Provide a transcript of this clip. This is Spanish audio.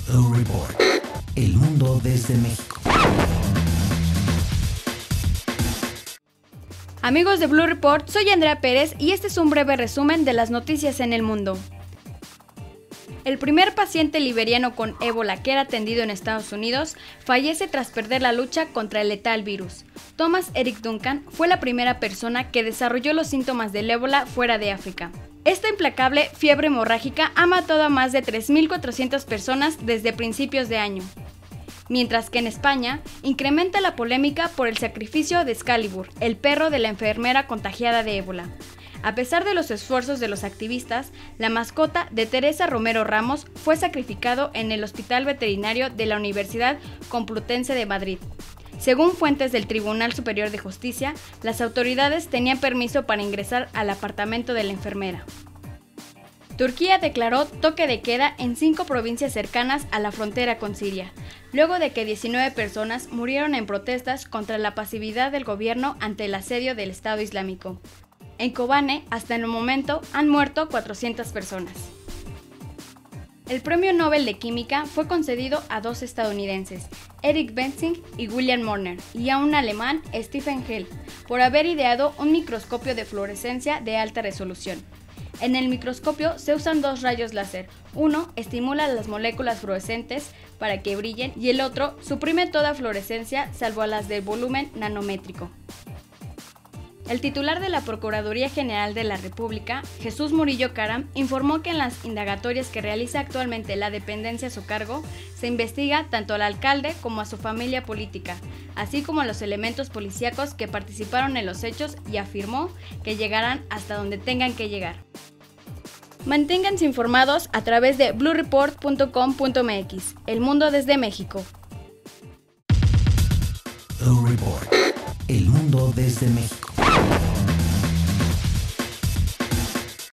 Blue Report. El mundo desde México. Amigos de Blue Report, soy Andrea Pérez y este es un breve resumen de las noticias en el mundo. El primer paciente liberiano con ébola que era atendido en Estados Unidos fallece tras perder la lucha contra el letal virus. Thomas Eric Duncan fue la primera persona que desarrolló los síntomas del ébola fuera de África. Esta implacable fiebre hemorrágica ha matado a más de 3.400 personas desde principios de año. Mientras que en España, incrementa la polémica por el sacrificio de Excalibur, el perro de la enfermera contagiada de ébola. A pesar de los esfuerzos de los activistas, la mascota de Teresa Romero Ramos fue sacrificado en el Hospital Veterinario de la Universidad Complutense de Madrid. Según fuentes del Tribunal Superior de Justicia, las autoridades tenían permiso para ingresar al apartamento de la enfermera. Turquía declaró toque de queda en 5 provincias cercanas a la frontera con Siria, luego de que 19 personas murieron en protestas contra la pasividad del gobierno ante el asedio del Estado Islámico. En Kobane, hasta el momento, han muerto 400 personas. El Premio Nobel de Química fue concedido a 2 estadounidenses, Eric Bensing y William Morner, y a un alemán, Stephen Hell, por haber ideado un microscopio de fluorescencia de alta resolución. En el microscopio se usan 2 rayos láser. Uno estimula las moléculas fluorescentes para que brillen y el otro suprime toda fluorescencia salvo a las de volumen nanométrico. El titular de la Procuraduría General de la República, Jesús Murillo Caram, informó que en las indagatorias que realiza actualmente la dependencia a su cargo, se investiga tanto al alcalde como a su familia política, así como a los elementos policíacos que participaron en los hechos y afirmó que llegarán hasta donde tengan que llegar. Manténganse informados a través de bluereport.com.mx, el mundo desde México. Blue Report. El mundo desde México.